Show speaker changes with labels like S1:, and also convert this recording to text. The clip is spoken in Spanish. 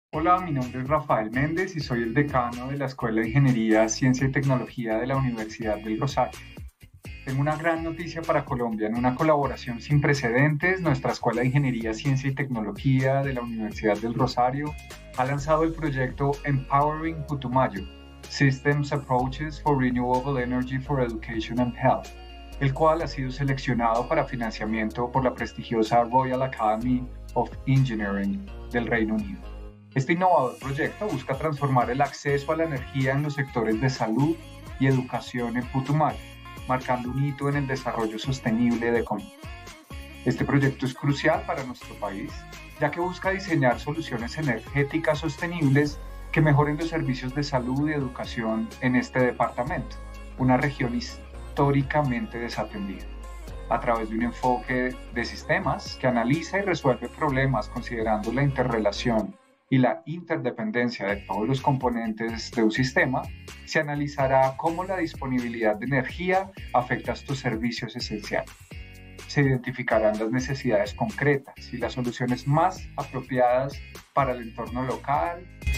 S1: Hola, mi nombre es Rafael Méndez y soy el decano de la Escuela de Ingeniería, Ciencia y Tecnología de la Universidad del Rosario. Tengo una gran noticia para Colombia. En una colaboración sin precedentes, nuestra Escuela de Ingeniería, Ciencia y Tecnología de la Universidad del Rosario ha lanzado el proyecto Empowering Putumayo, Systems Approaches for Renewable Energy for Education and Health, el cual ha sido seleccionado para financiamiento por la prestigiosa Royal Academy of Engineering del Reino Unido. Este innovador proyecto busca transformar el acceso a la energía en los sectores de salud y educación en Putumayo, marcando un hito en el desarrollo sostenible de Colombia. Este proyecto es crucial para nuestro país, ya que busca diseñar soluciones energéticas sostenibles que mejoren los servicios de salud y educación en este departamento, una región históricamente desatendida. A través de un enfoque de sistemas que analiza y resuelve problemas considerando la interrelación y la interdependencia de todos los componentes de un sistema, se analizará cómo la disponibilidad de energía afecta a estos servicios esenciales. Se identificarán las necesidades concretas y las soluciones más apropiadas para el entorno local